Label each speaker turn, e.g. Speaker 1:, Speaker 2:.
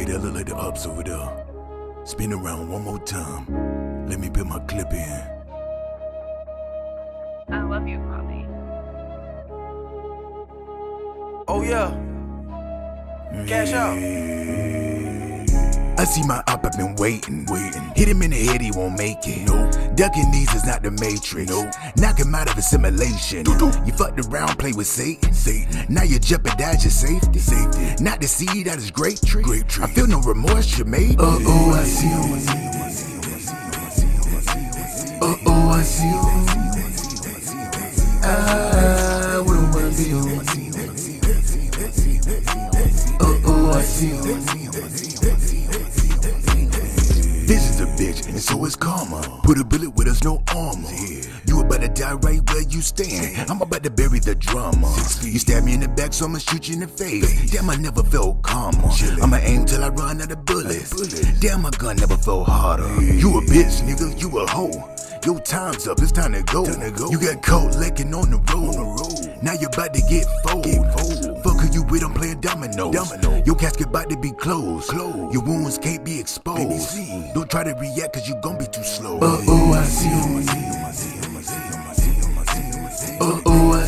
Speaker 1: Hey, that look like the ups over there. Spin around one more time. Let me put my clip in.
Speaker 2: I love you, Bobby.
Speaker 3: Oh yeah. Cash out.
Speaker 1: I see my op, I've been waiting. Hit him in the head, he won't make it. Ducking these is not the Matrix. Knock him out of assimilation. You fucked around, play with Satan. Now you jeopardize your safety. Not to see that is great trick. I feel no remorse, you made. Uh-oh, I see you. Uh-oh, I see you. I wouldn't wanna be you. Uh-oh, I see you. This is a bitch, and so is karma. Put a bullet with us, no armor. You about to die right where you stand. I'm about to bury the drama. You stab me in the back, so I'ma shoot you in the face. Damn, I never felt calmer. I'ma aim till I run out of bullets. Damn, my gun never felt harder. You a bitch, nigga, you a hoe. Your time's up, it's time to go. You got caught licking on the road. Now you're about to get fold. Fuck who you with, I'm playing dominoes. Your casket about to be closed. Your wounds can't be exposed. Don't try to react cause you gon' be too slow. Uh-oh, I see you. Uh-oh, I